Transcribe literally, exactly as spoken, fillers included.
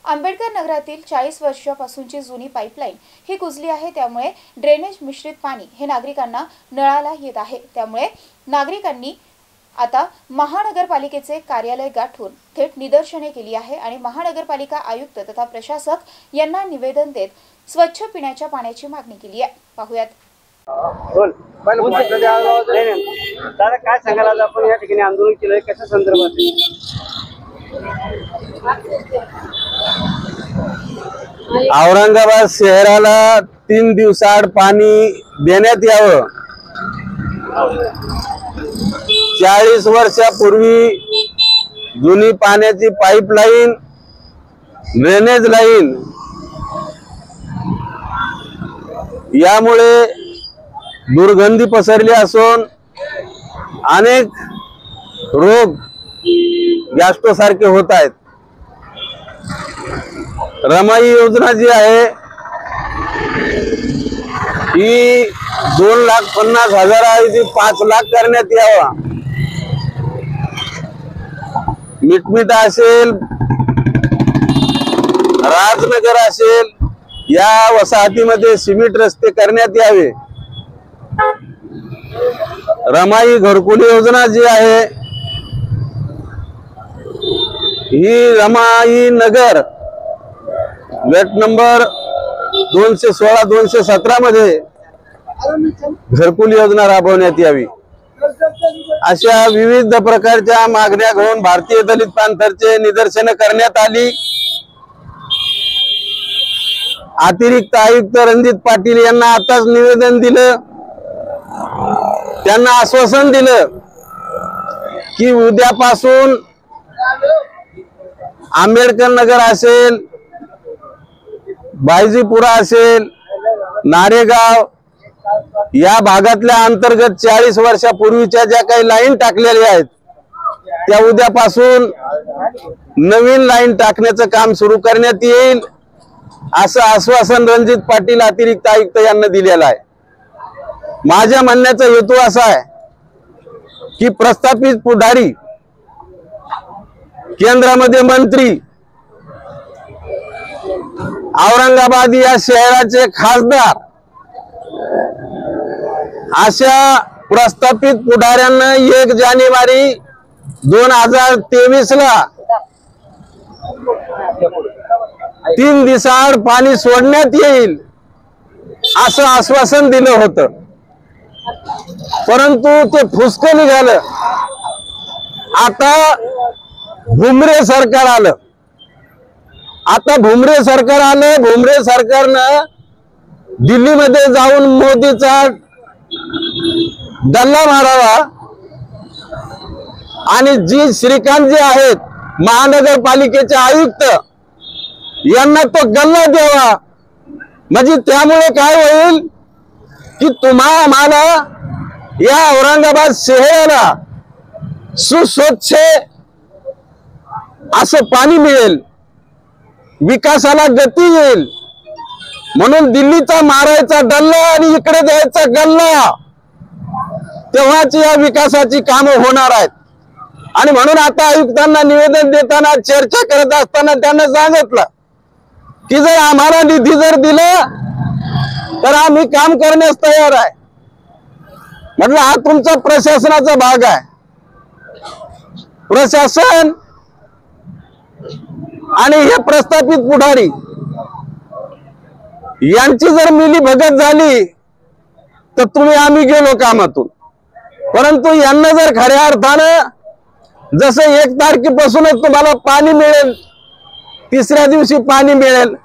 आंबेडकर नगरातील चाळीस वर्षापासूनची जुनी पाईपलाईन ही कुजली आहे। त्यामुळे ड्रेनेज मिश्रित पाणी हे नागरिकांना नळाला येत आहे। त्यामुळे नागरिकांनी आता महानगरपालिकेचे कार्यालय गाठून थेट निदर्शने केली आहे आणि महानगरपालिका आयुक्त तथा प्रशासक यांना निवेदन देत स्वच्छ पिण्याच्या पाण्याची मागणी केली आहे। पाहूयात। दादा काय सांगाल, आज आपण या ठिकाणी आंदोलन केलंय, कशा संदर्भात? औरंगाबाद शहराला तीन दिवसाआड पाणी देण्यात यावं। चाळीस वर्षापूर्वी जुनी पाण्याची पाईपलाईन, ड्रेनेज लाईन यामुळे दुर्गंधी पसरली असून अनेक रोग गॅस्ट्रो सारखे होत आहेत। रमाई योजना जी आहे ही दोन लाख पन्नास हजार पाच लाख करण्यात यावा। मिटमिटा असेल, राजनगर असेल, या वसाहतीमध्ये सिमेंट रस्ते करण्यात यावे। रमाई घरकुल योजना जी आहे ही रमाई नगर गट नंबर दोनशे सोळा दोनशे सतरा मध्ये घरकुल योजना राबवण्यात यावी। अशा विविध प्रकारच्या मागण्या घेऊन भारतीय दलित पॅंथरचे निदर्शन करण्यात आली। अतिरिक्त आयुक्त रणजित पाटील यांना आताच निवेदन दिलं, त्यांना आश्वासन दिलं की उद्यापासून आंबेडकर नगर असेल, बायजीपुरा असेल, नारेगाव या भागातल्या अंतर्गत चाळीस वर्षापूर्वीच्या ज्या काही लाईन टाकलेल्या आहेत त्या उद्यापासून नवीन लाईन टाकण्याचं काम सुरू करण्यात येईल, असं आश्वासन रणजित पाटील अतिरिक्त आयुक्त यांना दिलेलं आहे। माझ्या म्हणण्याचा हेतू असा आहे की प्रस्थापित पुढारी, केंद्रामध्ये मंत्री, औरंगाबाद या शहराचे खासदार अशा प्रस्थापित पुढाऱ्यांना एक जानेवारी दोन हजार तेवीस ला तीन दिवसाआड पाणी सोडण्यात येईल असं आश्वासन दिलं होतं, परंतु ते फुसकं निघालं। आता भुमरे सरकार आलं आता भुमरे सरकार आलं भुमरे सरकारनं दिल्लीमध्ये जाऊन मोदीचा डल्ला मारावा आणि जी श्रीकांत जे आहेत महानगरपालिकेचे आयुक्त यांना तो गल्ला द्यावा। म्हणजे त्यामुळे काय होईल की तुम्हा आम्हाला या औरंगाबाद शहराला सुस्वच्छ असं पाणी मिळेल, विकासाला गती येईल। म्हणून दिल्लीचा मारायचा डल्ला आणि इकडे द्यायचा गल्ला, तेव्हाच या विकासाची कामं होणार आहेत। आणि म्हणून आता आयुक्तांना निवेदन देताना, चर्चा करत असताना त्यांना सांगितलं की जर आम्हाला निधी जर दिला तर आम्ही काम करण्यास तयार आहे। म्हटलं हा तुमचा प्रशासनाचा भाग आहे। प्रशासन आणि हे प्रस्थापित पुढारी यांची जर मिली भगत झाली तर तुम्ही आम्ही गेलो कामातून, परंतु यांना जर खऱ्या अर्थानं जसं एक तारखेपासूनच तुम्हाला पाणी मिळेल, तिसऱ्या दिवशी पाणी मिळेल,